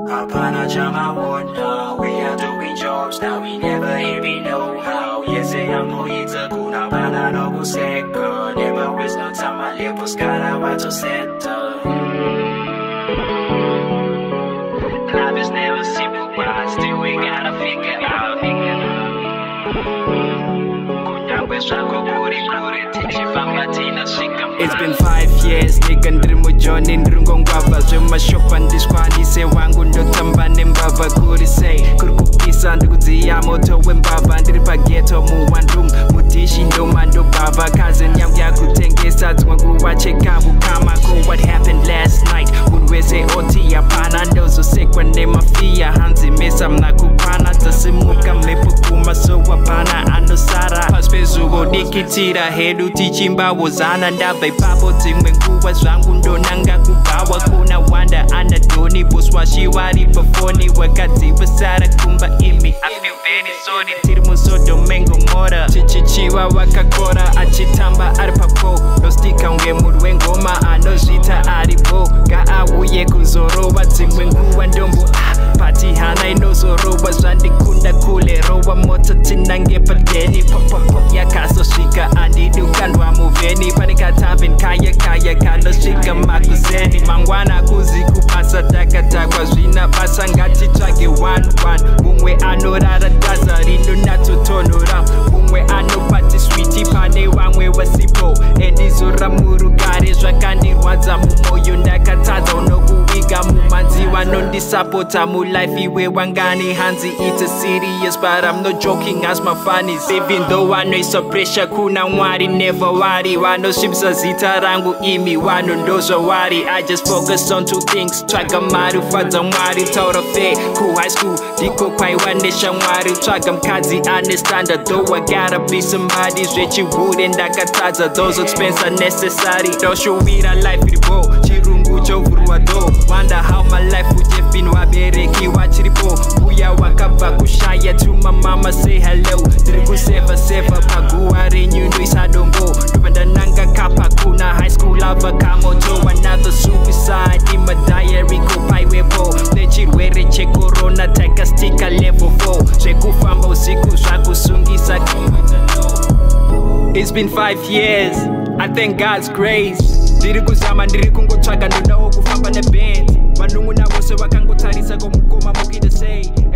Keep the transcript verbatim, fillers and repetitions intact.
Hapana chama wonder, we are doing jobs now, we never even know how. Yes, I'm going to kuna bana no kuseka. Never waste no time, I live buscar what to settle. Life is never simple, but still we gotta figure out. It's been five years, nigga ndrimo Johnny ndringo ngwava zvemashopa ndishwanise wangu ndotamba nembava kuri sei kuri kupisa ndikudziya moto wembava ndiri pageto mu one room mudishi ndoma ndobhava cousin yangu yakutengesa dzimwe nguva chekavu kamako what happened last night munhu wese oti hapana ndozosekwa nemafiya hanzi mesa mnakupana dzasimuka mhepo kumaso hapana anosara pasi pezuvo dikitira hedu tichimbawozana ndabva ipapo dzimwe nguva zvangu ndonanga kubhawa kuna wanda anadhoni boswashiwari pafoni wakadzivisara kumba imi I feel very sorry tiri musodomengo mora chichichiva wakakora achitamba ari papo nostika unge munhu wengoma anozvita aripo ngaauye kuzorova dzimwe nguva ndombo ah, pati hana inozorova zvandikunda kule rova moto tinange padeni popopo yakazosvika andidukandwa muvheni pane kataveni kaya kaya kanosvika makuzeni mangwana kuzi kupasa takatakwa zvina basa ngatitsvage one one mumwe anorara dhaza rinonatsotonhora mumwe anopati switi pane vamwe vasipo endizora murugare zvakandirwadza mumwoyo ndakatadza unokuviga mumanzi vanondisapota mulife iwe wangani hanzi it's a serious but I'm not joking as my funnies even though vanoisa pressure kuna mwari never worry vanosvibisa zita rangu imi vanondozva wari I just focus on two things tsvaga mari ufadza mwari taura fair ku high school ndiko kwaiwa neshamwari tsvaga mukadzi ane standard though I gotta be somebody zvechihure ndakatadza those expense are necessary ndoshuvira life iripo chirungu chovhurwa do wonder how my life would have been vabereki vachiripo uya wakabva kushaya to my mama say hello ndiri kuseva seva paguva renyundo isadombo ndobva ndananga kapa kuna high school ava kamoto another suicide in my diary kopaiwepo nechirwere checorona takastika level four zvekufamba usiku zvakusungisa. It's been five years, I thank God's grace. Ndiri kuzama ndiri kungotsvaga ndodawo kufamba neband vanun'una vose vakangotarisa komukoma mukida sei